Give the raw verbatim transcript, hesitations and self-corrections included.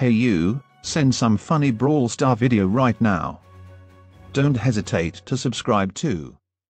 Hey you, send some funny Brawl Star video right now. Don't hesitate to subscribe too.